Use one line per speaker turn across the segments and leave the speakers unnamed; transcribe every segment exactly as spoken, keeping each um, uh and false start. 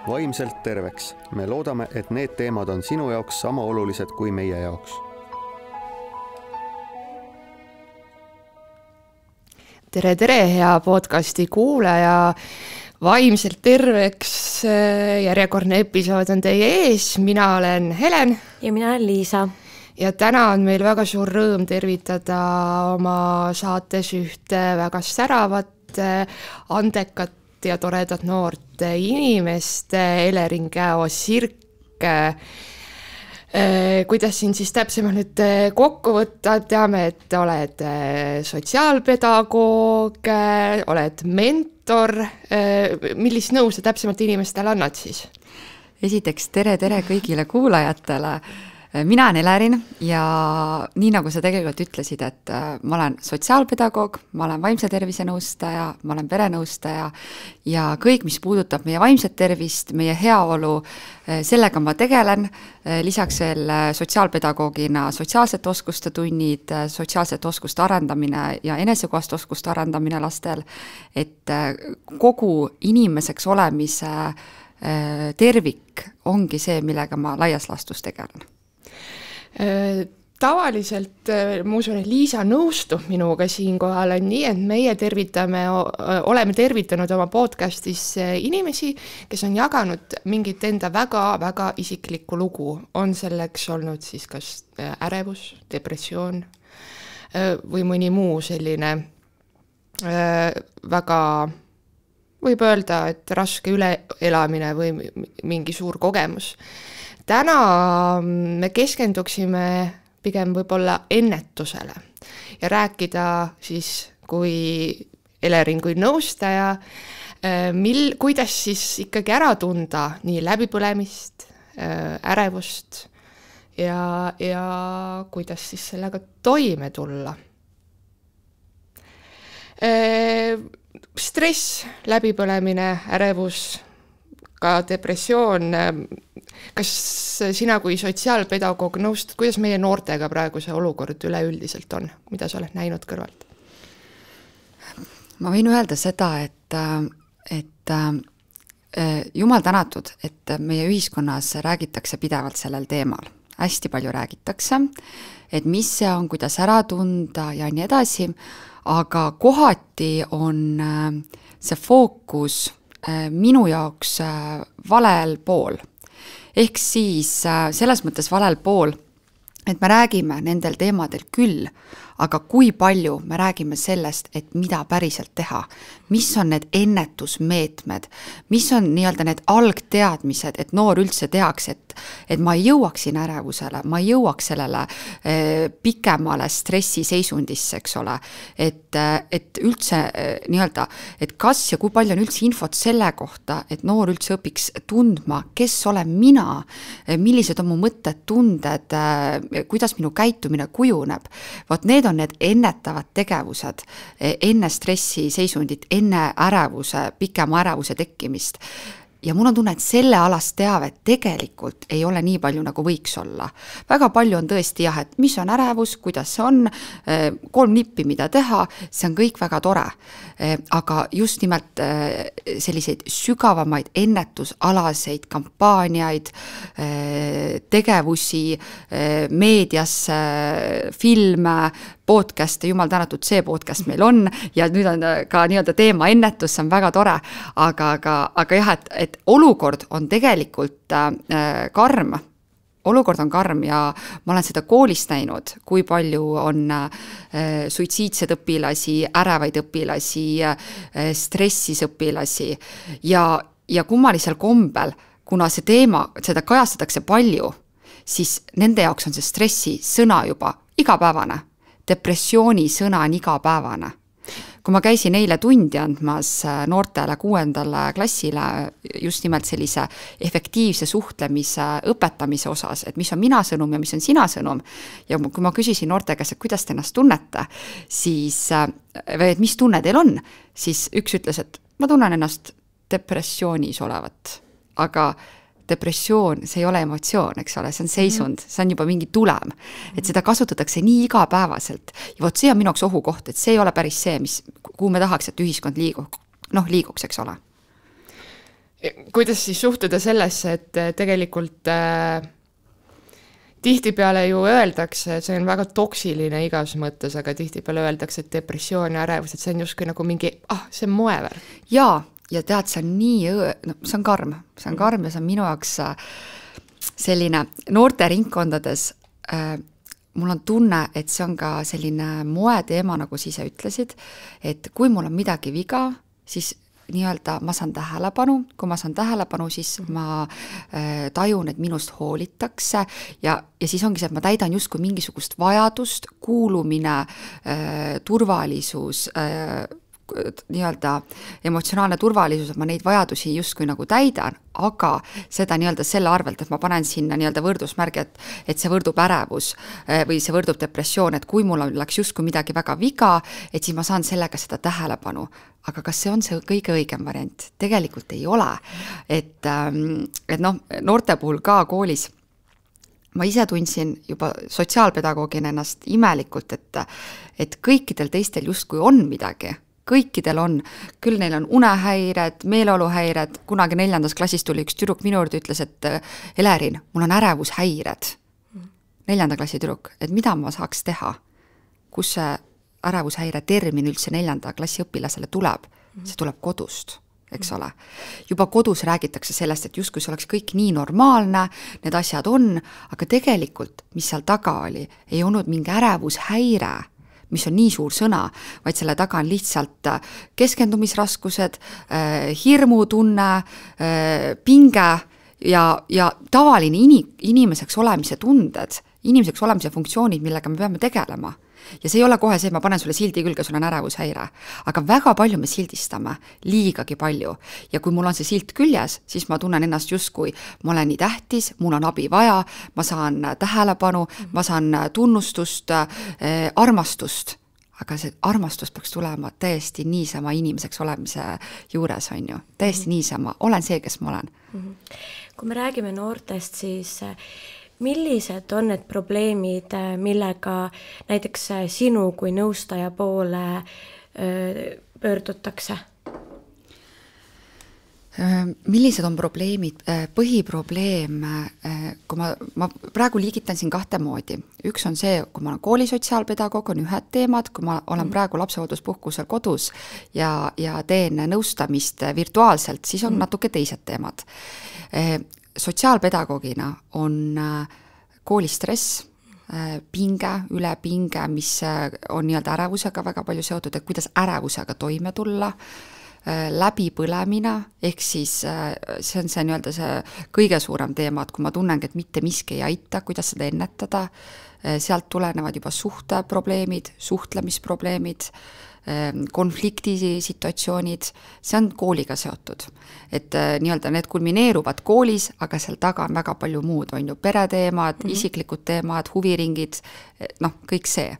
vaimselt terveks. Me loodame, et need teemad on sinu jaoks sama olulised kui meie jaoks.
Tere, tere, hea podcasti kuulaja. Vaimselt terveks järjekordne episood on teie ees. Mina olen Helen.
Ja mina olen Liisa.
Ja täna on meil väga suur rõõm tervitada oma saates ühte väga säravat, andekat ja toredat noort inimest, Elering Käo-Sirk. Kuidas siin siis täpsemalt nüüd kokku võtta, teame, et oled sotsiaalpedagoog, oled mentor. Millist nõu sa täpsemalt inimestele annad siis?
Esiteks tere, tere kõigile kuulajatele. Mina olen Elerin ja nii nagu sa tegelikult ütlesid, et ma olen sotsiaalpedagoog, ma olen vaimse tervise nõustaja, ma olen perenõustaja ja kõik, mis puudutab meie vaimset tervist, meie heaolu, sellega ma tegelen. Lisaks veel sotsiaalpedagoogina sotsiaalsete oskuste tunnid, sotsiaalsete oskuste arendamine ja enesekohast oskuste arendamine lastel, et kogu inimeseks olemise tervik ongi see, millega ma laias laastus tegelen.
Tavaliselt, ma usun, et Liisa nõustub minuga siinkohal on nii, et meie tervitame, oleme tervitanud oma podcastis inimesi, kes on jaganud mingit enda väga-väga isiklikku lugu. On selleks olnud siis kas ärevus, depressioon või mõni muu selline väga, võib öelda, et raske üleelamine või mingi suur kogemus. Täna me keskenduksime pigem võib-olla ennetusele ja rääkida siis kui Elering kui nõustaja, mil, kuidas siis ikkagi ära tunda nii läbipõlemist, ärevust ja, ja kuidas siis sellega toime tulla. Stress, läbipõlemine, ärevus, ka depressioon. Kas sina kui sotsiaalpedagoog nõustad, kuidas meie noortega praegu see olukord üleüldiselt on? Mida sa oled näinud kõrvalt?
Ma võin öelda seda, et, et jumal tänatud, et meie ühiskonnas räägitakse pidevalt sellel teemal. Hästi palju räägitakse, et mis see on, kuidas ära tunda ja nii edasi, aga kohati on see fookus minu jaoks valel pool. Ehk siis selles mõttes valel pool, et me räägime nendel teemadel küll, aga kui palju me räägime sellest, et mida päriselt teha, mis on need ennetusmeetmed, mis on nii-öelda need algteadmised, et noor üldse teaks, et, et ma ei jõuaks siin ärevusele, ma ei jõuaks sellele eh, pikemale stressi seisundisse, eks ole, et, et üldse eh, nii-öelda, et kas ja kui palju on üldse infot selle kohta, et noor üldse õpiks tundma, kes olen mina, millised on mu mõtted, tunded, eh, kuidas minu käitumine kujuneb, vaat need on need ennetavad tegevused enne stressi seisundit, enne ärevuse, pikema ärevuse tekkimist. Ja mul on tunne, et selle alast teavet tegelikult ei ole nii palju, nagu võiks olla. Väga palju on tõesti jah, et mis on ärevus, kuidas see on, kolm nippi, mida teha, see on kõik väga tore. Aga just nimelt selliseid sügavamaid ennetusalaseid kampaaniaid, tegevusi, meedias, filme, podcast, jumal tänatud, see podcast meil on ja nüüd on ka nii-öelda teema ennetus, see on väga tore, aga, aga, aga jah, et, et olukord on tegelikult äh, karm. Olukord on karm ja ma olen seda koolist näinud, kui palju on äh, suitsiidsed õpilasi, ärevaid õpilasi, äh, stressis õpilasi ja, ja kummalisel kombel, kuna see teema, seda kajastatakse palju, siis nende jaoks on see stressi sõna juba igapäevane. Depressiooni sõna on igapäevane. Kui ma käisin eile tundi andmas noortele kuuendale klassile just nimelt sellise efektiivse suhtlemise õpetamise osas, et mis on mina sõnum ja mis on sina sõnum, ja kui ma küsisin noorte käest, et kuidas te ennast tunnete, siis, või et mis tunne teil on, siis üks ütles, et ma tunnen ennast depressioonis olevat, aga depressioon, see ei ole emotsioon, eks ole, see on seisund, see on juba mingi tulem, et seda kasutatakse nii igapäevaselt ja vot see on minu jaoks ohukoht, et see ei ole päris see, mis, kuhu me tahaks, et ühiskond liigub, noh, liiguks, eks ole.
kuidas siis suhtuda sellesse, et tegelikult äh, tihtipeale ju öeldakse, see on väga toksiline igas mõttes, aga tihtipeale öeldakse, et depressioon ja ärevus, et see on justkui nagu mingi, ah, see on moeväär.
Jaa, ja tead, see on nii, no, see on karm, see on karm ja see on minu jaoks selline noorte ringkondades, äh, mul on tunne, et see on ka selline moeteema, nagu sa ise ütlesid, et kui mul on midagi viga, siis nii-öelda ma saan tähelepanu, kui ma saan tähelepanu, siis ma äh, tajun, et minust hoolitakse ja, ja siis ongi see, et ma täidan justkui mingisugust vajadust, kuulumine, äh, turvalisus, äh, nii-öelda emotsionaalne turvalisus, et ma neid vajadusi justkui nagu täidan, aga seda nii-öelda selle arvelt, et ma panen sinna nii-öelda võrdusmärgi, et, et see võrdub ärevus või see võrdub depressioon, et kui mul läks justkui midagi väga viga, et siis ma saan sellega seda tähelepanu. Aga kas see on see kõige õigem variant? Tegelikult ei ole. Et, et noh, noorte puhul ka koolis ma ise tundsin juba sotsiaalpedagoogina ennast imelikult, et, et kõikidel teistel justkui on midagi. Kõikidel on, küll neil on unehäired, meeleoluhäired, kunagi neljandas klassis tuli üks tüdruk minu juurde, ütles, et Elerin, mul on ärevushäired. Neljanda klassi tüdruk, et mida ma saaks teha? Kus see ärevushäire termin üldse neljanda klassi õpilasele tuleb? See tuleb kodust, eks ole. Juba kodus räägitakse sellest, et justkui see oleks kõik nii normaalne, need asjad on, aga tegelikult, mis seal taga oli, ei olnud mingi ärevushäire, mis on nii suur sõna, vaid selle taga on lihtsalt keskendumisraskused, hirmutunne, pinge ja, ja tavaline inimeseks olemise tunded, inimeseks olemise funktsioonid, millega me peame tegelema. Ja see ei ole kohe see, et ma panen sulle sildi külge, sul on ärevushäire. Aga väga palju me sildistame, liigagi palju. Ja kui mul on see silt küljes, siis ma tunnen ennast justkui, ma olen nii tähtis, mul on abi vaja, ma saan tähelepanu, ma saan tunnustust, eh, armastust. Aga see armastus peaks tulema täiesti niisama inimeseks olemise juures, on ju. Täiesti niisama, olen see, kes ma olen.
Kui me räägime noortest, siis millised on need probleemid, millega näiteks sinu kui nõustaja poole pöördutakse?
Millised on probleemid? Põhiprobleem, kui ma, ma praegu liigitan siin kahte moodi. Üks on see, kui ma olen koolisotsiaalpedagoog, on ühed teemad, kui ma olen praegu lapsehoolduspuhkusel kodus ja, ja teen nõustamist virtuaalselt, siis on natuke teised teemad. Sotsiaalpedagoogina on koolistress, pinge, ülepinge, mis on nii-öelda ärevusega väga palju seotud, et kuidas ärevusega toime tulla, läbipõlemine, ehk siis see on see nii-öelda see kõige suurem teema, et kui ma tunnengi, et mitte miski ei aita, kuidas seda ennetada, sealt tulenevad juba suhteprobleemid, suhtlemisprobleemid, konflikti situatsioonid, see on kooliga seotud. Et nii-öelda need kulmineeruvad koolis, aga seal taga on väga palju muud, on ju pereteemad, mm-hmm. isiklikud teemad, huviringid, noh, kõik see.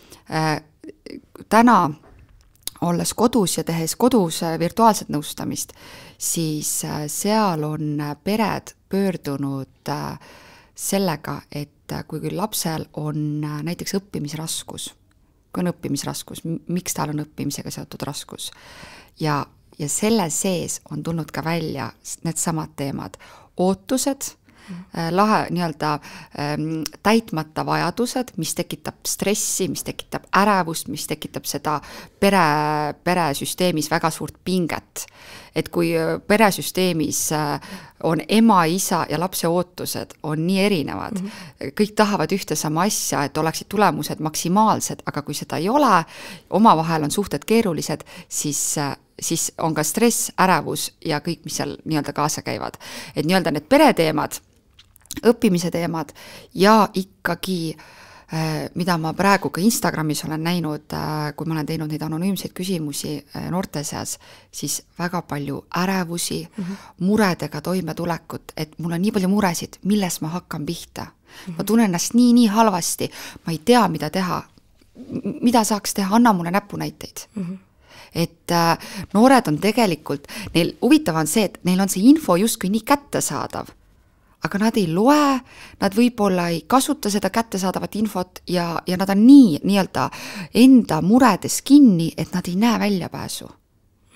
Täna, olles kodus ja tehes kodus virtuaalset nõustamist, siis seal on pered pöördunud sellega, et kui lapsel on näiteks õppimisraskus, kui on õppimisraskus, miks tal on õppimisega seotud raskus. Ja, ja selle sees on tulnud ka välja need samad teemad. Ootused, mm. lahe, nii-öelda ähm, täitmata vajadused, mis tekitab stressi, mis tekitab ärevust, mis tekitab seda pere, peresüsteemis väga suurt pinget. Et kui peresüsteemis on ema, isa ja lapse ootused on nii erinevad, mm-hmm. kõik tahavad ühte sama asja, et oleksid tulemused maksimaalsed, aga kui seda ei ole, omavahel on suhted keerulised, siis, siis on ka stress, ärevus ja kõik, mis seal nii-öelda kaasa käivad. Et nii-öelda need pereteemad, õppimise teemad ja ikkagi mida ma praegu ka Instagramis olen näinud, kui ma olen teinud neid anonüümseid küsimusi noorte seas, siis väga palju ärevusi, mm-hmm. muredega toimetulekut, et mul on nii palju muresid, milles ma hakkan pihta. Mm-hmm. Ma tunnen ennast nii, nii halvasti, ma ei tea, mida teha, mida saaks teha, anna mulle näpunäiteid. Mm-hmm. Et äh, noored on tegelikult, neil huvitav on see, et neil on see info justkui nii kättesaadav, aga nad ei loe, nad võib-olla ei kasuta seda kättesaadavat infot ja, ja nad on nii nii-öelda enda muredes kinni, et nad ei näe väljapääsu.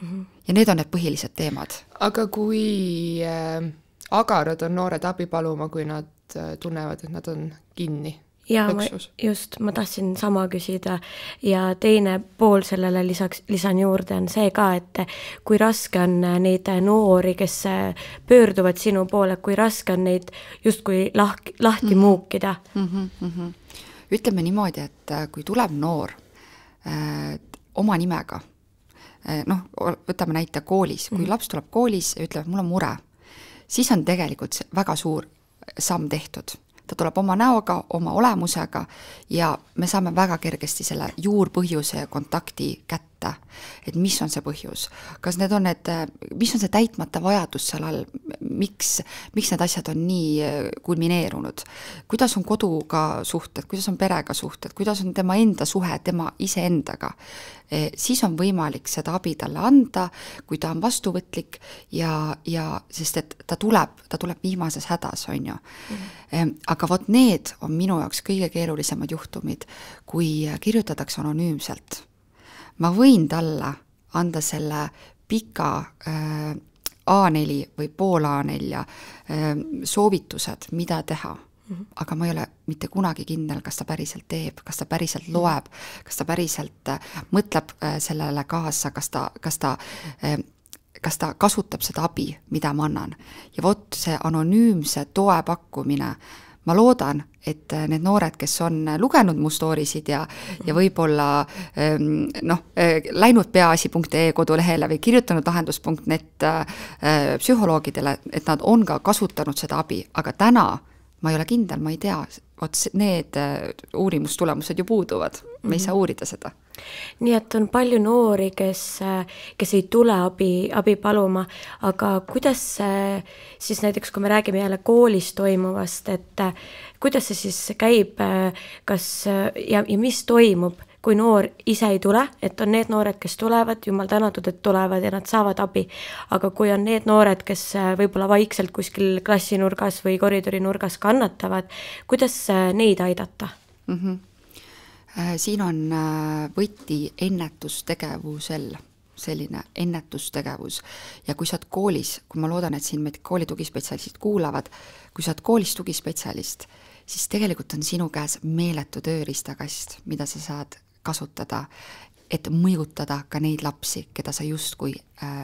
Mm-hmm. Ja need on need põhilised teemad.
Aga kui äh, agarad on noored abi paluma, kui nad äh, tunnevad, et nad on kinni?
Ja ma, just, ma tahtsin sama küsida ja teine pool sellele lisaks, lisan juurde on see ka, et kui raske on neid noori, kes pöörduvad sinu poole, kui raske on neid justkui lahk, lahti mm-hmm. muukida?
Mm-hmm, mm-hmm. Ütleme niimoodi, et kui tuleb noor äh, oma nimega, äh, noh, võtame näite koolis, kui mm-hmm. laps tuleb koolis ja ütleb, mul on mure, siis on tegelikult väga suur samm tehtud. Ta tuleb oma näoga, oma olemusega ja me saame väga kergesti selle juurpõhjuse ja kontakti kätte, et mis on see põhjus. Kas need on need, mis on see täitmata vajadus seal all, miks, miks need asjad on nii kulmineerunud, kuidas on koduga suhted, kuidas on perega suhted, kuidas on tema enda suhe, tema iseendaga. E, siis on võimalik seda abi talle anda, kui ta on vastuvõtlik ja, ja sest et ta tuleb, ta tuleb viimases hädas, on ju. Mm. E, aga vot need on minu jaoks kõige keerulisemad juhtumid, kui kirjutatakse anonüümselt. Ma võin talle anda selle pika äh, A neli või pool A neli äh, soovitused, mida teha. Mm-hmm. Aga ma ei ole mitte kunagi kindel, kas ta päriselt teeb, kas ta päriselt loeb, kas ta päriselt äh, mõtleb äh, sellele kaasa, kas ta, kas ta äh, kas ta kasutab seda abi, mida ma annan. Ja vot see anonüümse toe pakkumine, ma loodan, et need noored, kes on lugenud mu stoorisid ja, ja võib-olla noh, läinud peaasi punkt ee kodulehele või kirjutanud lahendus punkt net psühholoogidele, et nad on ka kasutanud seda abi, aga täna ma ei ole kindel, ma ei tea, vot need uurimustulemused ju puuduvad, me ei saa uurida seda.
Nii et on palju noori, kes, kes ei tule abi, abi paluma, aga kuidas siis näiteks, kui me räägime jälle koolis toimuvast, et kuidas see siis käib, kas ja, ja mis toimub, kui noor ise ei tule, et on need noored, kes tulevad, jumal tänatud, et tulevad ja nad saavad abi, aga kui on need noored, kes võib-olla vaikselt kuskil klassinurgas või koridorinurgas kannatavad, kuidas neid aidata?
Mm-hmm. Siin on võti ennetustegevusel, selline ennetustegevus. Ja kui sa oled koolis, kui ma loodan, et siin meid kooli tugispetsialistid kuulavad, kui sa oled koolis tugispetsialist, siis tegelikult on sinu käes meeletu tööriistakast, mida sa saad kasutada, et mõjutada ka neid lapsi, keda sa justkui,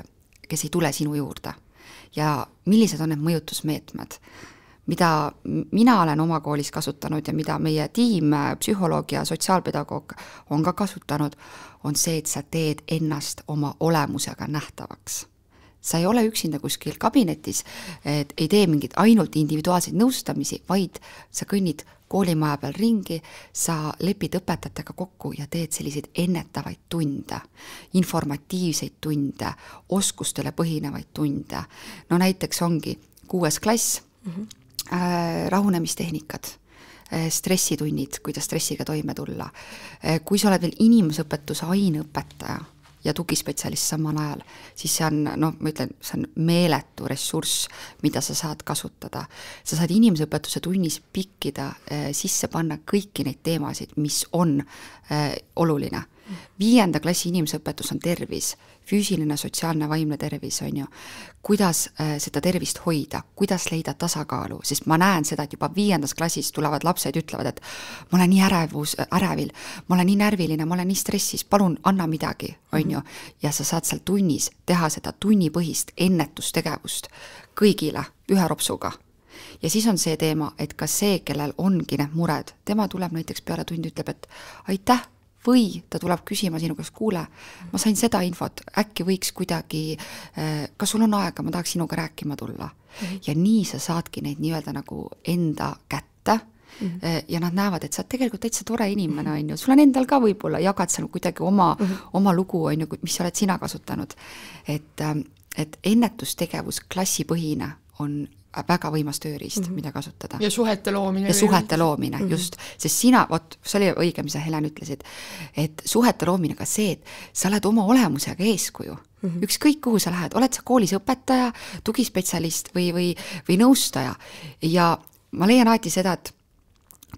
kes ei tule sinu juurde. Ja millised on need mõjutusmeetmed? Mida mina olen oma koolis kasutanud ja mida meie tiim, psühholoog ja sotsiaalpedagoog on ka kasutanud, on see, et sa teed ennast oma olemusega nähtavaks. Sa ei ole üksinda kuskil kabinetis, et ei tee mingid ainult individuaalseid nõustamisi, vaid sa kõnnid koolimaja peal ringi, sa lepid õpetajatega kokku ja teed selliseid ennetavaid tunde, informatiivseid tunde, oskustele põhinevaid tunde. No näiteks ongi kuues klass, mm-hmm. rahunemistehnikad, stressitunnid, kuidas stressiga toime tulla. Kui sa oled veel inimesõpetuse aineõpetaja ja tugispetsialist samal ajal, siis see on, noh, ma ütlen, see on meeletu ressurss, mida sa saad kasutada. Sa saad inimesõpetuse tunnis pikkida, sisse panna kõiki neid teemasid, mis on äh, oluline. Viienda klassi inimesõpetus on tervis, füüsiline, sotsiaalne, vaimne tervis, on ju. Kuidas äh, seda tervist hoida, kuidas leida tasakaalu, sest ma näen seda, et juba viiendas klassis tulevad lapsed ja ütlevad, et ma olen nii ärevus, ärevil, ma olen nii närviline, ma olen nii stressis, palun anna midagi, on ju. Ja sa saad seal tunnis teha seda tunnipõhist ennetustegevust kõigile ühe ropsuga. Ja siis on see teema, et ka see, kellel ongi need mured, tema tuleb näiteks peale tundi, ütleb, et aitäh, või ta tuleb küsima sinu käest, kuule, ma sain seda infot, äkki võiks kuidagi, kas sul on aega, ma tahaks sinuga rääkima tulla. Mm-hmm. Ja nii sa saadki neid nii-öelda nagu enda kätte, mm-hmm. ja nad näevad, et sa oled tegelikult täitsa tore inimene, on ju, sul on endal ka võib-olla, jagad seal kuidagi oma, mm-hmm. oma lugu, on ju, mis oled sina kasutanud. Et, et ennetustegevus klassipõhine on väga võimas tööriist, mm-hmm. mida kasutada.
Ja suhete loomine.
Ja suhete loomine, mm-hmm. just. Sest sina, vot, see oli õige, mis sa Helen ütlesid, et suhete loomine ka see, et sa oled oma olemusega eeskuju. Mm-hmm. Ükskõik kuhu sa lähed, oled sa koolis õpetaja, tugispetsialist või, või, või nõustaja. Ja ma leian alati seda, et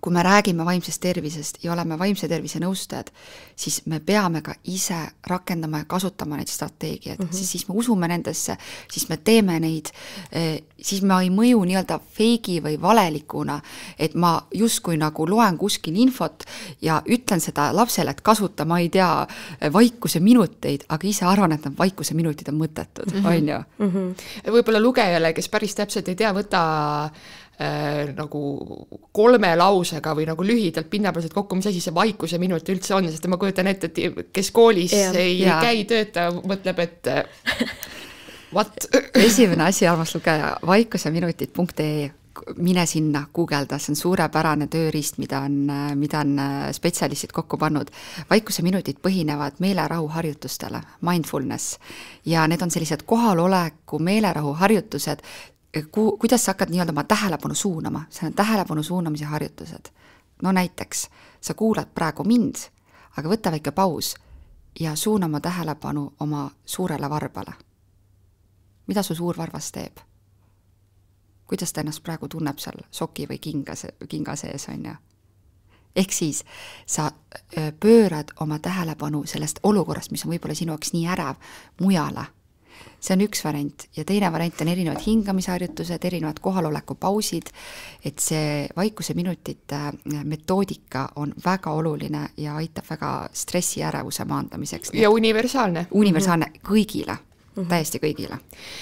kui me räägime vaimsest tervisest ja oleme vaimse tervise nõustajad, siis me peame ka ise rakendama ja kasutama neid strateegiaid, mm -hmm. siis me usume nendesse, siis me teeme neid, siis ma ei mõju nii-öelda feigi või valelikuna, et ma justkui nagu loen kuskil infot ja ütlen seda lapsele, et kasuta, ma ei tea, vaikuse minuteid, aga ise arvan, et need vaikuse minutid on mõttetud, mm -hmm. on ju?
Mm -hmm. Võib-olla lugejale, kes päris täpselt ei tea, võta Äh, nagu kolme lausega või nagu lühidalt pinnapealselt kokku, mis asi see vaikuse minut üldse on, sest ma kujutan ette, et kes koolis ja, ei ja. käi tööta, mõtleb, et what?
Esimene asi, armas lugeja, vaikuseminutid punkt ee, mine sinna, guugelda, see on suurepärane tööriist, mida on, mida on spetsialistid kokku pannud. Vaikuseminutid põhinevad meelerahu harjutustele, mindfulness, ja need on sellised kohaloleku meelerahu harjutused, Ku, kuidas sa hakkad nii-öelda oma tähelepanu suunama, see on tähelepanu suunamise harjutused. No näiteks, sa kuulad praegu mind, aga võta väike paus ja suuna oma tähelepanu oma suurele varbale. Mida su suur varvas teeb? Kuidas ta ennast praegu tunneb seal soki või kinga, kinga sees, on ju? Ehk siis sa pöörad oma tähelepanu sellest olukorrast, mis on võib-olla sinu jaoks nii ärev, mujale. See on üks variant ja teine variant on erinevad hingamisharjutused, erinevad kohaloleku pausid, et see vaikuse minutite metoodika on väga oluline ja aitab väga stressi ärevuse maandamiseks.
Ja universaalne.
Universaalne mm-hmm. kõigile, mm-hmm. täiesti kõigile.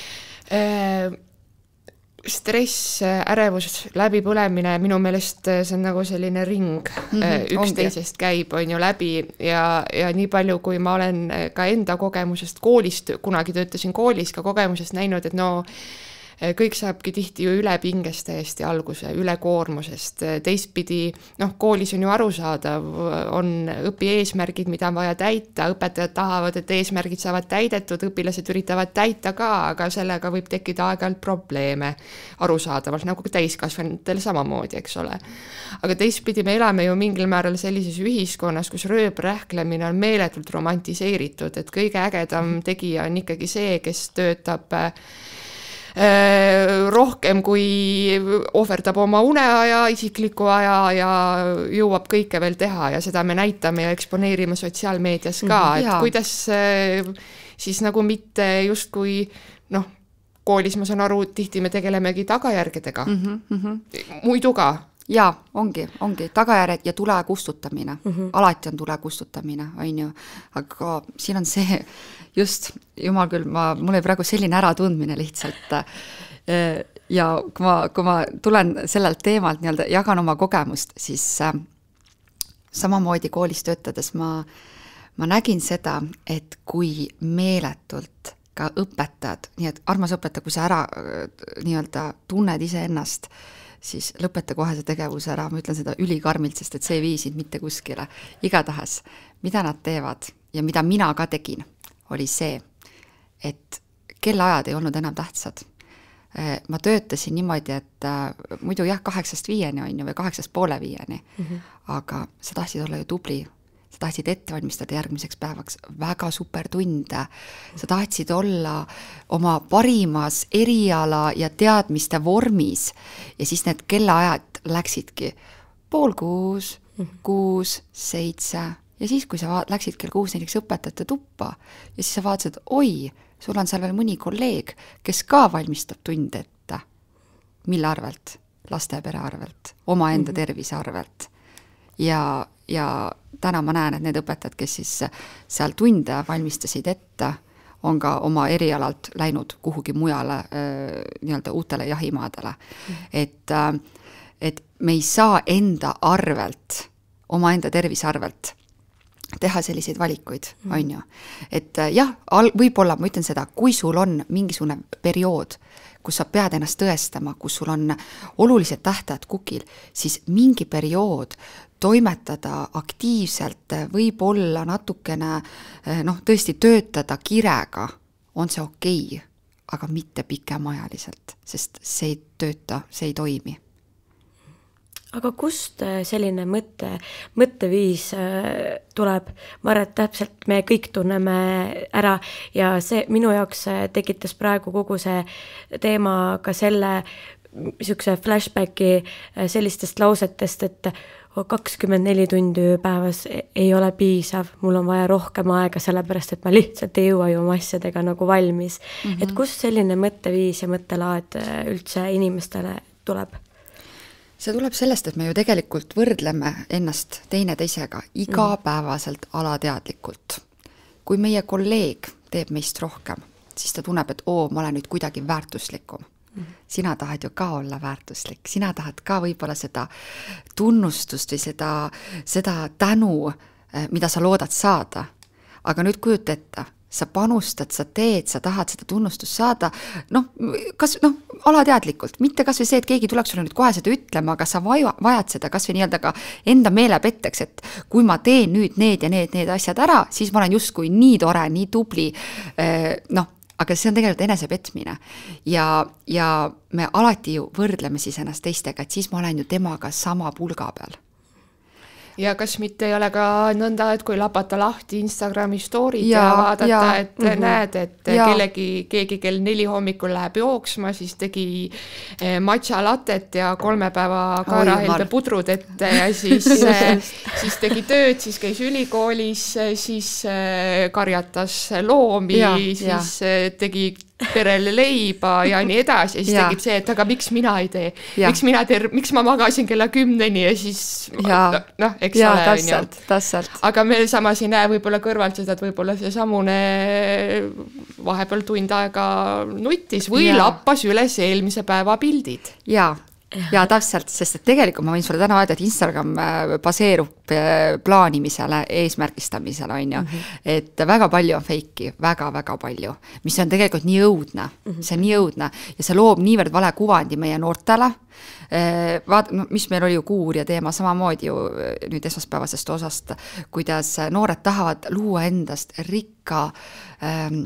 Stress, ärevus, läbipõlemine, minu meelest see on nagu selline ring, mm-hmm, üksteisest käib, on ju läbi ja, ja nii palju, kui ma olen ka enda kogemusest koolist, kunagi töötasin koolis ka kogemusest näinud, et no kõik saabki tihti ju üle pingest täiesti alguse, üle koormusest, teistpidi, noh, koolis on ju arusaadav, on õpi eesmärgid, mida on vaja täita, õpetajad tahavad, et eesmärgid saavad täidetud, õpilased üritavad täita ka, aga sellega võib tekkida aeg-ajalt probleeme arusaadavalt, nagu ka täiskasvanutel samamoodi, eks ole. Aga teistpidi me elame ju mingil määral sellises ühiskonnas, kus rööprähklemine on meeletult romantiseeritud, et kõige ägedam tegija on ikkagi see, kes töötab rohkem kui ohverdab oma uneaja, isikliku aja ja jõuab kõike veel teha ja seda me näitame ja eksponeerime sotsiaalmeedias ka, et ja. Kuidas siis nagu mitte justkui noh, koolis ma saan aru, tihti me tegelemegi tagajärgedega, mm -hmm. muidu ka.
Jaa, ongi, ongi tagajärjed ja tule kustutamine, mm-hmm. alati on tule kustutamine, on ju, aga siin on see just, jumal küll, ma, mul oli praegu selline äratundmine lihtsalt ja kui ma, kui ma tulen sellelt teemalt nii-öelda jagan oma kogemust, siis äh, samamoodi koolis töötades ma, ma nägin seda, et kui meeletult ka õpetajad, nii et armas õpetaja, kui sa ära nii-öelda tunned ise ennast, siis lõpeta kohe see tegevus ära, ma ütlen seda ülikarmilt, sest et see ei vii sind mitte kuskile. Igatahes, mida nad teevad ja mida mina ka tegin, oli see, et kellaajad ei olnud enam tähtsad. Ma töötasin niimoodi, et muidu jah, kaheksast viieni on ju, või kaheksast poole viieni, mm-hmm. aga sa tahtsid olla ju tubli, sa tahtsid ette valmistada järgmiseks päevaks väga super tunde, sa tahtsid olla oma parimas eriala ja teadmiste vormis ja siis need kellaajad läksidki pool kuus, kuus, seitse ja siis, kui sa läksid kell kuus näiteks õpetajate tuppa ja siis sa vaatasid, oi, sul on seal veel mõni kolleeg, kes ka valmistab tunde ette. Mille arvelt? Laste pere arvelt, oma enda tervise arvelt. Ja, ja täna ma näen, et need õpetajad, kes siis seal tunde valmistasid ette, on ka oma erialalt läinud kuhugi mujale nii-öelda uutele jahimaadele. Mm. Et, et me ei saa enda arvelt, oma enda tervise arvelt teha selliseid valikuid, mm. on ju. Et jah, võib-olla ma ütlen seda, kui sul on mingisugune periood, kus sa pead ennast tõestama, kus sul on olulised tähtajad kukil, siis mingi periood toimetada aktiivselt, võib-olla natukene, noh, tõesti töötada kirega, on see okei, aga mitte pikemajaliselt, sest see ei tööta, see ei toimi.
Aga kust selline mõtte, mõtteviis tuleb? Ma arvan, et täpselt me kõik tunneme ära ja see minu jaoks tekitas praegu kogu see teema ka selle niisuguse flashbacki sellistest lausetest, et kakskümmend neli tundi päevas ei ole piisav, mul on vaja rohkem aega, sellepärast et ma lihtsalt ei jõua ju oma asjadega nagu valmis. Mm -hmm. Et kust selline mõtteviis ja mõttelaad üldse inimestele tuleb?
See tuleb sellest, et me ju tegelikult võrdleme ennast teine teisega igapäevaselt alateadlikult. Kui meie kolleeg teeb meist rohkem, siis ta tunneb, et oo, ma olen nüüd kuidagi väärtuslikum. Sina tahad ju ka olla väärtuslik, sina tahad ka võib-olla seda tunnustust või seda, seda tänu, mida sa loodad saada. Aga nüüd kujuta ette, sa panustad, sa teed, sa tahad seda tunnustust saada, noh, kas, noh, alateadlikult, mitte kas või see, et keegi tuleks sulle nüüd kohe seda ütlema, aga sa vaja, vajad seda kas või nii-öelda ka enda meelepetteks, et kui ma teen nüüd need ja need, need asjad ära, siis ma olen justkui nii tore, nii tubli, noh, aga see on tegelikult enesepetmine. Ja, ja me alati ju võrdleme siis ennast teistega, et siis ma olen ju temaga sama pulga peal.
Ja kas mitte ei ole ka nõnda, et kui lapata lahti Instagrami story'd ja, ja vaadata, ja, et mm -hmm. näed, et ja. kellegi, keegi kell neli hommikul läheb jooksma, siis tegi matcha latet ja kolme päeva kaerahelbe pudrud ette ja siis, siis tegi tööd, siis käis ülikoolis, siis karjatas loomi, ja, siis ja. tegi perele leiba ja nii edasi ja siis ja. tegib see, et aga miks mina ei tee, ja. miks mina ter-, miks ma magasin kella kümneni ja siis
ja.
noh, eks
ja,
ole,
täpselt, täpselt.
aga me samas ei näe võib-olla kõrvalt seda, et võib-olla see samune vahepeal tund aega nuttis või ja. lappas üles eelmise päeva pildid.
Jaa, ja täpselt, sest et tegelikult ma võin sulle täna öelda, et Instagram baseerub plaanimisele, eesmärgistamisele, on ju. Mm -hmm. Et väga palju on feiki, väga-väga palju, mis on tegelikult nii õudne, mm -hmm. see on nii õudne ja see loob niivõrd vale kuvandi meie noortele. Vaat, no, mis meil oli ju kuuurija teema samamoodi ju nüüd esmaspäevasest osast, kuidas noored tahavad luua endast rikka ähm,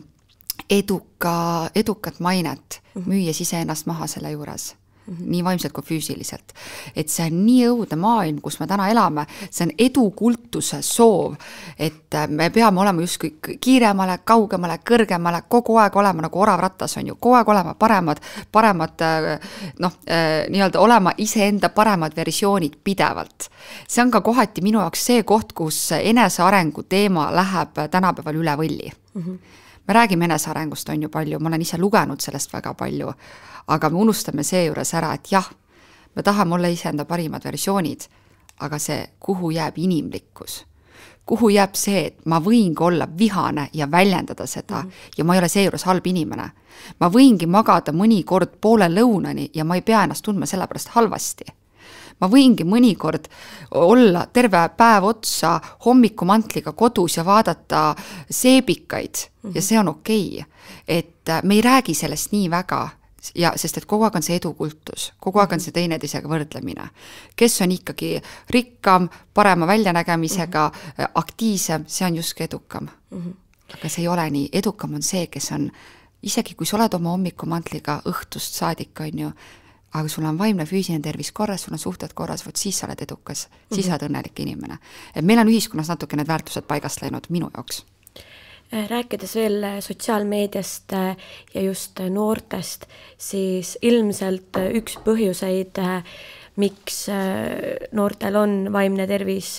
eduka, edukat mainet, müües ise ennast maha selle juures. Mm-hmm. nii vaimselt kui füüsiliselt. Et see on nii õudne maailm, kus me täna elame, see on edukultuse soov, et me peame olema justkui kiiremale, kaugemale, kõrgemale, kogu aeg olema nagu orav rattas on ju, kogu aeg olema paremad, paremad, noh, nii-öelda olema iseenda paremad versioonid pidevalt. See on ka kohati minu jaoks see koht, kus enesearengu teema läheb tänapäeval üle võlli. Mm-hmm. Me räägime enesearengust on ju palju, ma olen ise lugenud sellest väga palju, aga me unustame see juures ära, et jah, me tahame olla iseenda parimad versioonid, aga see, kuhu jääb inimlikkus, kuhu jääb see, et ma võingi olla vihane ja väljendada seda mm. ja ma ei ole see juures halb inimene. Ma võingi magada mõnikord poole lõunani ja ma ei pea ennast tundma sellepärast halvasti. Ma võingi mõnikord olla terve päev otsa hommikumantliga kodus ja vaadata seebikaid mm. ja see on okei. Okay. Et me ei räägi sellest nii väga, ja sest et kogu aeg on see edukultus, kogu aeg on see teineteisega võrdlemine. Kes on ikkagi rikkam, parema väljanägemisega, mm-hmm. aktiivsem, see on just edukam. Mm-hmm. Aga see ei ole nii. Edukam on see, kes on, isegi kui sa oled oma hommikumantliga õhtust saadik, on ju, aga sul on vaimne füüsiline tervis korras, sul on suhted korras, võt siis sa oled edukas, mm-hmm. siis sa oled õnnelik inimene. Et meil on ühiskonnas natuke need väärtused paigast läinud minu jaoks.
Rääkides veel sotsiaalmeediast ja just noortest, siis ilmselt üks põhjuseid, miks noortel on vaimne tervis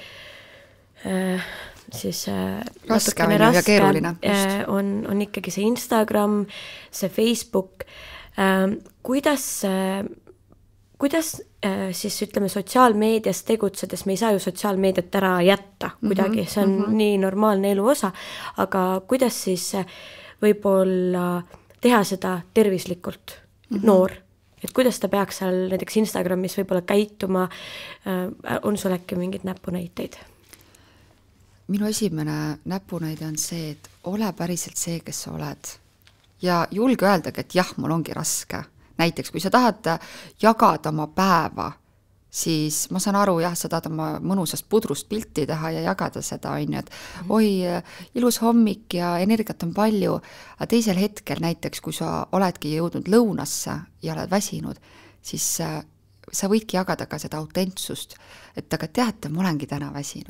siis
raske, on, raske keeruline,
on, on ikkagi see Instagram, see Facebook. Kuidas, kuidas siis ütleme sotsiaalmeedias tegutsedes, me ei saa ju sotsiaalmeediat ära jätta kuidagi, see on mm-hmm. nii normaalne elu osa, aga kuidas siis võib-olla teha seda tervislikult mm-hmm. noor, et kuidas ta peaks seal näiteks Instagramis võib-olla käituma, on sul äkki mingid näpunäiteid?
Minu esimene näpunäide on see, et ole päriselt see, kes sa oled ja julge öeldagi, et jah, mul ongi raske. Näiteks, kui sa tahad jagada oma päeva, siis ma saan aru, jah, sa tahad oma mõnusast pudrust pilti teha ja jagada seda, on ju, et oi, ilus hommik ja energiat on palju, aga teisel hetkel näiteks, kui sa oledki jõudnud lõunasse ja oled väsinud, siis sa võidki jagada ka seda autentsust, et aga teate, ma olengi täna väsinud.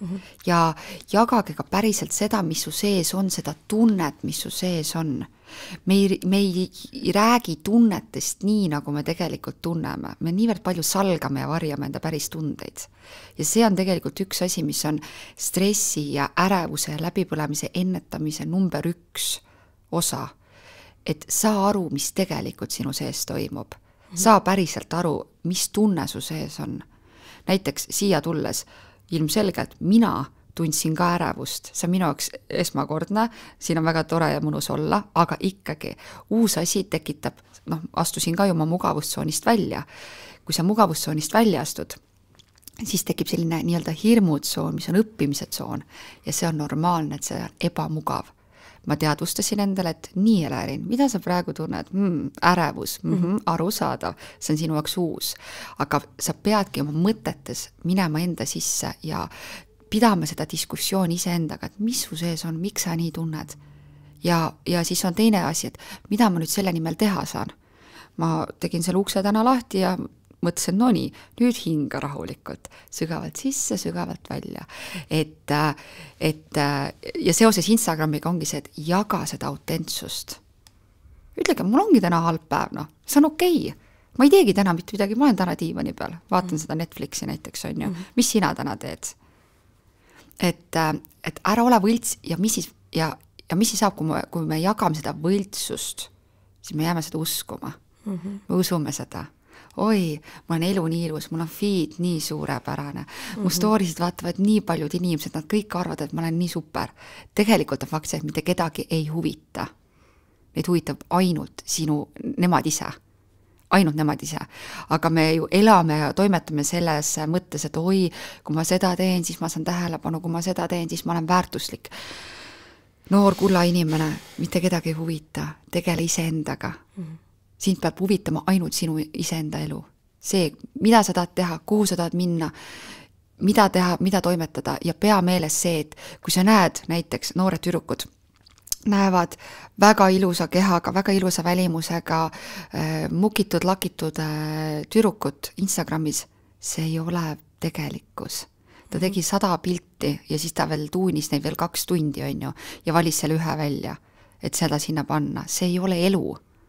Mm-hmm. Ja jagage ka päriselt seda, mis su sees on, seda tunnet, mis su sees on. Me ei, me ei räägi tunnetest nii, nagu me tegelikult tunneme. Me niivõrd palju salgame ja varjame enda päris tundeid. Ja see on tegelikult üks asi, mis on stressi ja ärevuse ja läbipõlemise ennetamise number üks osa. Et saa aru, mis tegelikult sinu sees toimub. Saa päriselt aru, mis tunne su sees on. Näiteks siia tulles ilmselgelt mina tundsin ka ärevust, see on minu jaoks esmakordne, siin on väga tore ja mõnus olla, aga ikkagi uus asi tekitab, noh, astusin ka ju oma mugavustsoonist välja. Kui sa mugavustsoonist välja astud, siis tekib selline nii-öelda hirmutsoon, mis on õppimise tsoon ja see on normaalne, et see on ebamugav. Ma teadvustasin endale, et nii Elerin, mida sa praegu tunned? Mm, ärevus, mm-hmm, arusaadav, see on sinu jaoks uus. Aga sa peadki oma mõtetes minema enda sisse ja pidame seda diskussiooni iseendaga, et mis su sees on, miks sa nii tunned. Ja, ja siis on teine asi, et mida ma nüüd selle nimel teha saan. Ma tegin selle ukse täna lahti ja mõtlesin, no nii, nüüd hinga rahulikult, sügavalt sisse, sügavalt välja. Et, et, ja seoses Instagramiga ongi see, et jaga seda autentsust. Ütlege, mul ongi täna halb päev, no, see on okei. Ma ei teegi täna mitte midagi, ma olen täna diivani peal, vaatan mm. seda Netflixi näiteks, on ju. Mis sina täna teed? Et, et ära ole võlts ja mis siis, ja, ja mis siis saab, kui me, kui me jagame seda võltsust, siis me jääme seda uskuma. Mm-hmm. Me usume seda. Oi, mul on elu nii ilus, mul on feed nii suurepärane. Mm-hmm. Mu stoorisid vaatavad nii paljud inimesed, nad kõik arvavad, et ma olen nii super. Tegelikult on fakt see, et mitte kedagi ei huvita. Neid huvitab ainult sinu, nemad ise. Ainult nemad ise. Aga me ju elame ja toimetame selles mõttes, et oi, kui ma seda teen, siis ma saan tähelepanu, kui ma seda teen, siis ma olen väärtuslik. Noor kulla inimene, mitte kedagi ei huvita, tegele iseendaga. Mm-hmm. Sind peab huvitama ainult sinu iseenda elu. See, mida sa tahad teha, kuhu sa tahad minna, mida teha, mida toimetada ja pea meeles see, et kui sa näed näiteks noored tüdrukud, näevad väga ilusa kehaga, väga ilusa välimusega, mukitud, lakitud tüdrukut Instagramis, see ei ole tegelikkus. Ta tegi sada pilti ja siis ta veel tuunis neid veel kaks tundi, on ju, ja valis selle ühe välja, et seda sinna panna. See ei ole elu.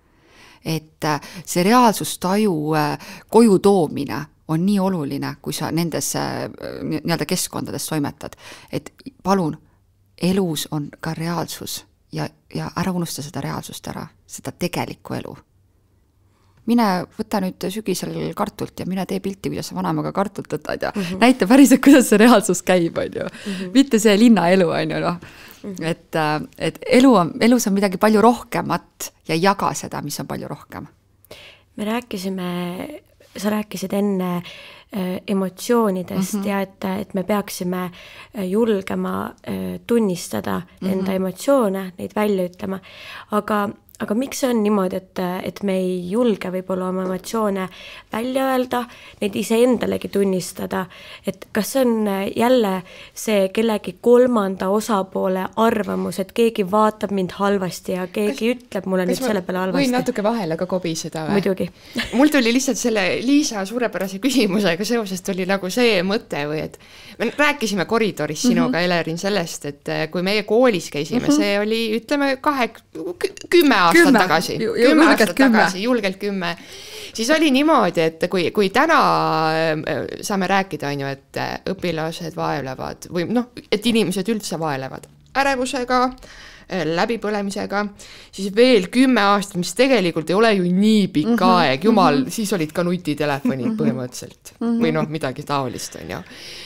Et see reaalsustaju koju toomine on nii oluline, kui sa nendes nii-öelda keskkondades toimetad. Et palun, elus on ka reaalsus. Ja, ja ära unusta seda reaalsust ära, seda tegelikku elu. Mine võta nüüd sügisel kartult ja mine tee pilti, kuidas sa vanemaga kartult võtad ja mm-hmm. näita päriselt, kuidas see reaalsus käib, on ju. Mm-hmm. Mitte see linna elu, on ju, noh. Mm-hmm. Et, et elu on, elus on midagi palju rohkemat ja jaga seda, mis on palju rohkem.
Me rääkisime, sa rääkisid enne emotsioonidest mm-hmm. ja et, et me peaksime julgema tunnistada enda mm-hmm. emotsioone, neid välja ütlema, aga Aga miks see on niimoodi, et, et me ei julge võib-olla oma emotsioone välja öelda, neid ise endalegi tunnistada, et kas see on jälle see kellegi kolmanda osapoole arvamus, et keegi vaatab mind halvasti ja keegi kas, ütleb mulle nüüd selle peale halvasti?
Võin natuke vahele ka kobiseda või?
Muidugi.
Mul tuli lihtsalt selle Liisa suurepärase küsimusega seoses tuli nagu see mõte või, et me rääkisime koridoris sinuga mm-hmm. Elerin sellest, et kui meie koolis käisime, mm-hmm. see oli, ütleme, kahe, kümme aastat kümme. tagasi,
Ju,
kümme
aastat
kümme. tagasi, julgelt kümme. Siis oli niimoodi, et kui, kui täna saame rääkida, on ju, et õpilased vaevlevad või noh, et inimesed üldse vaevlevad ärevusega, läbipõlemisega, siis veel kümme aastat, mis tegelikult ei ole ju nii pikk mm-hmm. aeg, jumal, mm-hmm. siis olid ka nutitelefonid põhimõtteliselt mm-hmm. või noh, midagi taolist, on ju.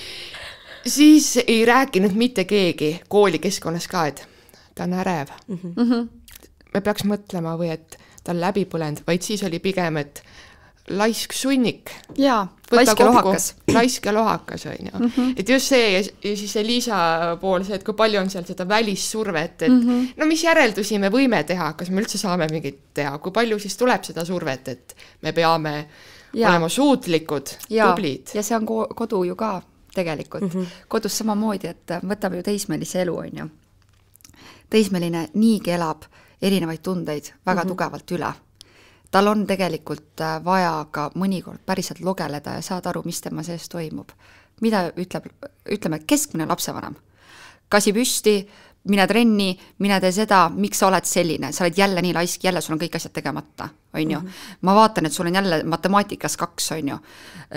Siis ei rääkinud mitte keegi koolikeskkonnas ka, et ta on ärev. Mm-hmm. Me peaks mõtlema või et ta on läbi põlenud, vaid siis oli pigem, et laisk sunnik.
Jaa, laisk ja lohakas.
Laisk ja lohakas, on ju. Mm-hmm. Et just see ja, ja siis see Liisa pool, see, et kui palju on seal seda välissurvet, et mm-hmm. no mis järeldusi me võime teha, kas me üldse saame mingit teha, kui palju siis tuleb seda survet, et me peame ja. olema suutlikud,
ja.
tublid.
Ja see on kodu ju ka tegelikult. Mm-hmm. Kodus samamoodi, et võtame ju teismelise elu, on ju. Teismeline niigi elab erinevaid tundeid väga mm-hmm. tugevalt üle. Tal on tegelikult vaja ka mõnikord päriselt logeleda ja saada aru, mis tema sees toimub. mida ütleb, ütleme, keskmine lapsevanem? Kasi püsti, mine trenni, mine tee seda, miks sa oled selline, sa oled jälle nii laisk, jälle sul on kõik asjad tegemata, on ju. Mm-hmm. Ma vaatan, et sul on jälle matemaatikas kaks, on ju.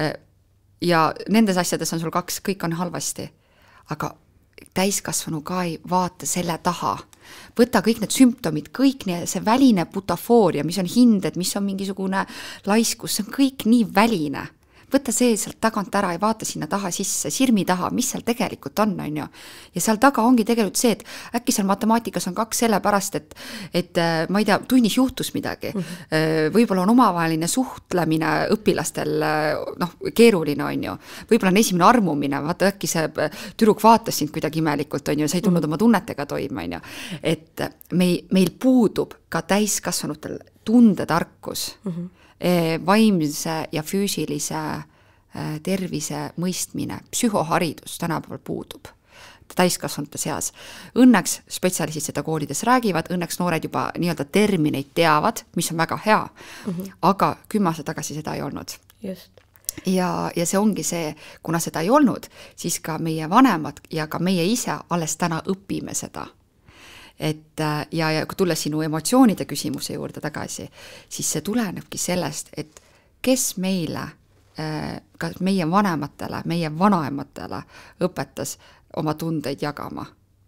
Ja nendes asjades on sul kaks, kõik on halvasti. Aga täiskasvanu ka ei vaata selle taha. Võta kõik need sümptomid, kõik nii, see väline butafooria, mis on hinded, mis on mingisugune laiskus, see on kõik nii väline. Võta see sealt tagant ära ja vaata sinna taha sisse, sirmi taha, mis seal tegelikult on, on ju. Ja seal taga ongi tegelikult see, et äkki seal matemaatikas on kaks sellepärast, et, et ma ei tea, tunnis juhtus midagi. Mm-hmm. Võib-olla on omavaheline suhtlemine õpilastel noh, keeruline, on ju. Võib-olla on esimene armumine, vaata äkki see tüdruk vaatas sind kuidagi imelikult, on ju, sa ei tulnud oma tunnetega toima, on ju. Et meil, meil puudub ka täiskasvanutel tundetarkus. Mm-hmm. Vaimse ja füüsilise tervise mõistmine, psühhoharidus tänapäeval puudub täiskasvanute seas. Õnneks spetsialistid seda koolides räägivad, õnneks noored juba nii-öelda termineid teavad, mis on väga hea, mm-hmm. aga kümme aastat tagasi seda ei olnud. Just. Ja, ja see ongi see, kuna seda ei olnud, siis ka meie vanemad ja ka meie ise alles täna õpime seda. Et, ja, ja kui tulla sinu emotsioonide küsimuse juurde tagasi, siis see tulenebki sellest, et kes meile, ka meie vanematele, meie vanaematele õpetas oma tundeid jagama.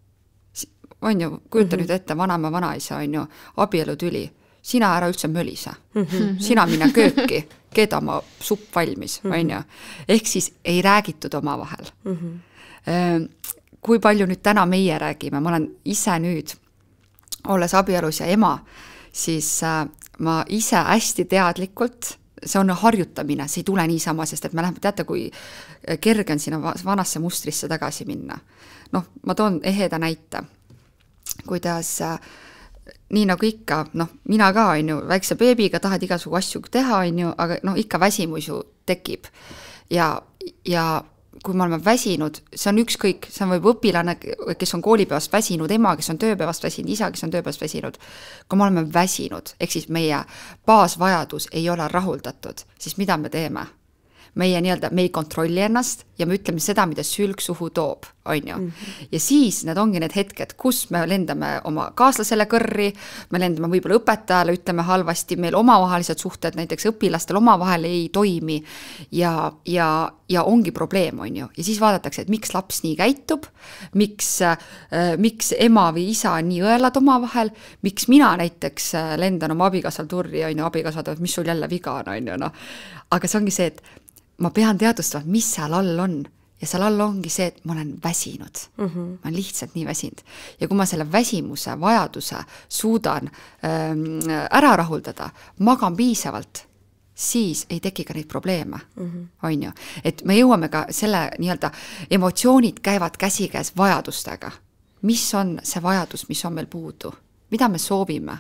On ju, kujuta mm-hmm. nüüd ette, vanaema vanaisa on ju abielutüli, sina ära üldse mölise, mm-hmm. sina mine kööki, keeda oma supp valmis, mm-hmm. on ju. Ehk siis ei räägitud oma vahel. Mm-hmm. Kui palju nüüd täna meie räägime, ma olen ise nüüd olles abielus ja ema, siis ma ise hästi teadlikult, see on harjutamine, see ei tule niisama, sest et me läheme, teate, kui kerge on sinna vanasse mustrisse tagasi minna. Noh, ma toon eheda näite, kuidas nii nagu ikka, noh, mina ka on ju, väikse beebiga tahad igasugu asju teha, on ju, aga noh, ikka väsimus ju tekib. Ja, ja kui me oleme väsinud, see on ükskõik, see on võib õpilane, kes on koolipäevast väsinud, ema, kes on tööpäevast väsinud, isa, kes on tööpäevast väsinud. Kui me oleme väsinud, ehk siis meie baasvajadus ei ole rahuldatud, siis mida me teeme? Meie nii-öelda, me ei kontrolli ennast ja me ütleme seda, mida sülg suhu toob, on ju. Mm-hmm. Ja siis need ongi need hetked, kus me lendame oma kaaslasele kõrri, me lendame võib-olla õpetajale, ütleme halvasti, meil omavahelised suhted, näiteks õpilastel omavahel ei toimi ja, ja, ja ongi probleem, on ju. Ja siis vaadatakse, et miks laps nii käitub, miks, äh, miks ema või isa on nii õelad omavahel, miks mina näiteks lendan oma abikaasal turri, on ju, abikaasad, mis sul jälle viga on, on ju, noh. Aga see ongi see, et ma pean teadvustama, mis seal all on. Ja seal all ongi see, et ma olen väsinud. Mm-hmm. Ma olen lihtsalt nii väsinud. Ja kui ma selle väsimuse, vajaduse suudan ähm, ära rahuldada, magan piisavalt, siis ei teki ka neid probleeme. Mm-hmm. On ju? Et me jõuame ka selle nii-öelda emotsioonid käivad käsikäes vajadustega. Mis on see vajadus, mis on meil puudu? Mida me soovime?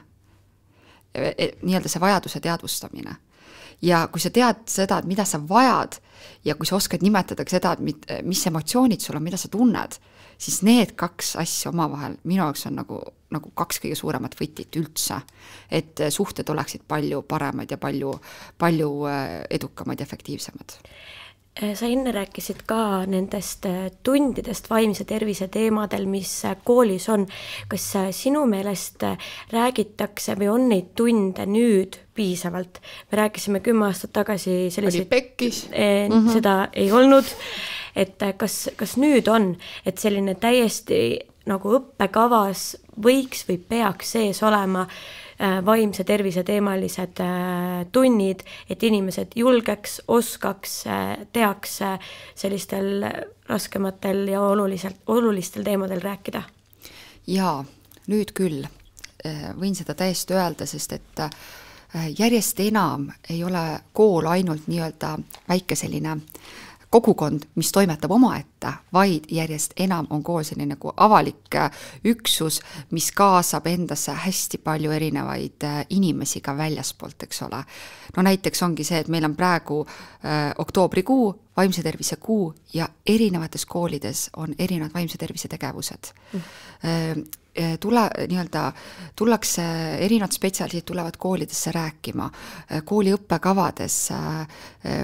E- nii-öelda see vajaduse teadvustamine. Ja kui sa tead seda, et mida sa vajad ja kui sa oskad nimetada seda, et mis emotsioonid sul on, mida sa tunned, siis need kaks asja omavahel minu jaoks on nagu, nagu kaks kõige suuremat võtit üldse, et suhted oleksid palju paremad ja palju, palju edukamad ja efektiivsemad.
Sa enne rääkisid ka nendest tundidest vaimse tervise teemadel, mis koolis on. Kas sinu meelest räägitakse või on neid tunde nüüd piisavalt? Me rääkisime kümme aastat tagasi selliseid...
Oli pekkis.
Eh, mm-hmm. Seda ei olnud. Et kas, kas nüüd on, et selline täiesti nagu õppekavas võiks või peaks sees olema vaimse tervise teemalised tunnid, et inimesed julgeks, oskaks, teaks sellistel raskematel ja oluliselt, olulistel teemadel rääkida?
Jaa, nüüd küll. Võin seda täiesti öelda, sest et järjest enam ei ole kool ainult nii-öelda väike selline kogukond, mis toimetab omaette, vaid järjest enam on kool selline nagu avalik üksus, mis kaasab endasse hästi palju erinevaid inimesi ka väljaspoolt, eks ole. No näiteks ongi see, et meil on praegu äh, oktoobrikuu, vaimse tervise kuu ja erinevates koolides on erinevad vaimse tervise tegevused. Mm. Äh, tule, nii-öelda, tullakse, erinevad spetsialistid tulevad koolidesse rääkima, kooli õppekavades äh,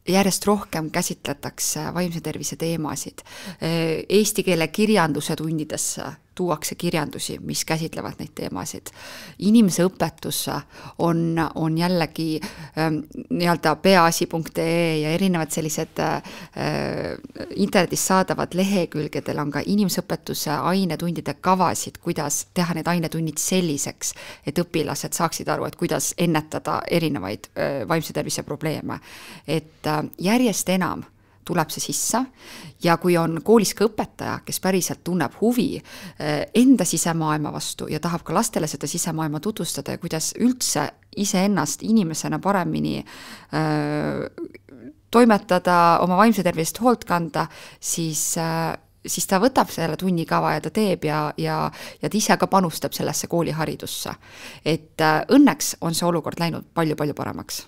järjest rohkem käsitletakse vaimse tervise teemasid. Eesti keele kirjanduse tundidesse tuuakse kirjandusi, mis käsitlevad neid teemasid. Inimese õpetus on, on jällegi ähm, nii-öelda peaasi punkt ee ja erinevad sellised äh, internetis saadavad lehekülgedel on ka inimeseõpetuse ainetundide kavasid, kuidas teha need ainetunnid selliseks, et õpilased saaksid aru, et kuidas ennetada erinevaid äh, vaimse tervise probleeme. Et äh, järjest enam tuleb see sisse ja kui on koolis ka õpetaja, kes päriselt tunneb huvi enda sisemaailma vastu ja tahab ka lastele seda sisemaailma tutvustada ja kuidas üldse iseennast inimesena paremini äh, toimetada, oma vaimse tervist hoolt kanda, siis, äh, siis ta võtab selle tunnikava ja ta teeb ja, ja, ja ta ise ka panustab sellesse kooliharidusse. Et äh, õnneks on see olukord läinud palju-palju paremaks.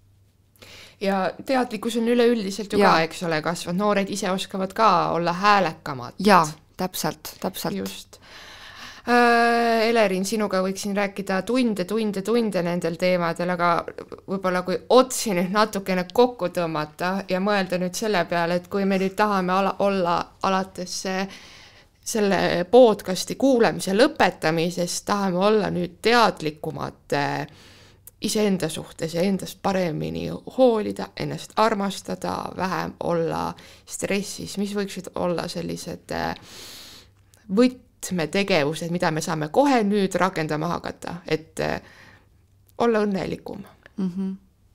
Ja teadlikkus on üleüldiselt ju ja. ka, eks ole, kasvanud, noored ise oskavad ka olla häälekamad.
Jaa, täpselt, täpselt.
Just. Äh, Elerin, sinuga võiksin rääkida tunde, tunde, tunde nendel teemadel, aga võib-olla kui otsi nüüd natukene kokku tõmmata ja mõelda nüüd selle peale, et kui me nüüd tahame ala, olla alates selle podcasti kuulamise lõpetamisest, tahame olla nüüd teadlikumad iseenda suhtes ja endast paremini hoolida, ennast armastada, vähem olla stressis, mis võiksid olla sellised võtmetegevused, mida me saame kohe nüüd rakendama hakata, et olla õnnelikum.
Mm-hmm.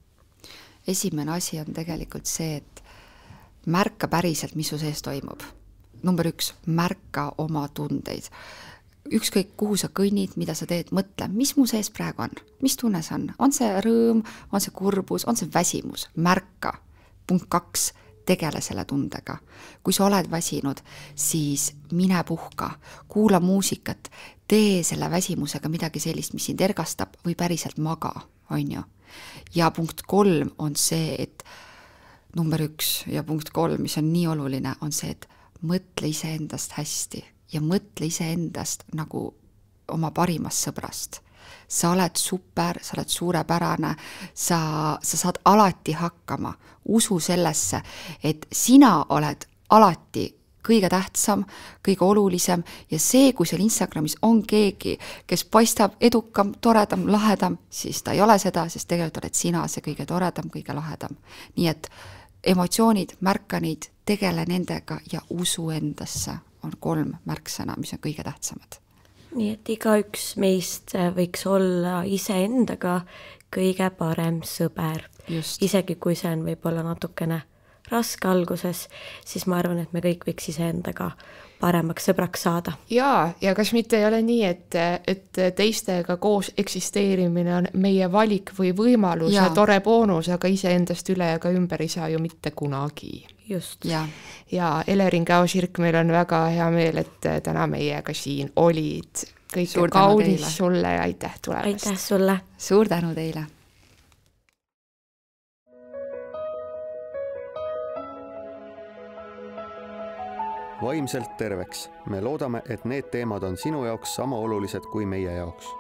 Esimene asi on tegelikult see, et märka päriselt, mis su sees toimub. Number üks, märka oma tundeid. Ükskõik, kuhu sa kõnnid, mida sa teed, mõtle, mis mu sees praegu on, mis tunne see on, on see rõõm, on see kurbus, on see väsimus, märka. Punkt kaks, tegele selle tundega. Kui sa oled väsinud, siis mine puhka, kuula muusikat, tee selle väsimusega midagi sellist, mis sind ergastab või päriselt maga, on ju. Ja punkt kolm on see, et number üks ja punkt kolm, mis on nii oluline, on see, et mõtle ise endast hästi ja mõtle ise endast nagu oma parimast sõbrast. Sa oled super, sa oled suurepärane, sa, sa saad alati hakkama. Usu sellesse, et sina oled alati kõige tähtsam, kõige olulisem ja see, kui seal Instagramis on keegi, kes paistab edukam, toredam, lahedam, siis ta ei ole seda, sest tegelikult oled sina see kõige toredam, kõige lahedam. Nii et emotsioonid, märka neid, tegele nendega ja usu endasse on kolm märksõna, mis on kõige tähtsamad.
Nii et igaüks meist võiks olla iseendaga kõige parem sõber.
Just.
Isegi kui see on võib-olla natukene raske alguses, siis ma arvan, et me kõik võiks iseendaga paremaks sõbraks saada.
Jaa, ja kas mitte ei ole nii, et, et teistega koos eksisteerimine on meie valik või võimalus ja, ja tore boonus, aga iseendast üle ja ka ümber ei saa ju mitte kunagi.
Just.
Ja,
ja Elerin Kao-Sirk, meil on väga hea meel, et täna meiega siin olid. Kõike kaunis sulle ja aitäh tulemast.
Aitäh sulle.
Suur tänu teile.
Vaimselt terveks. Me loodame, et need teemad on sinu jaoks sama olulised kui meie jaoks.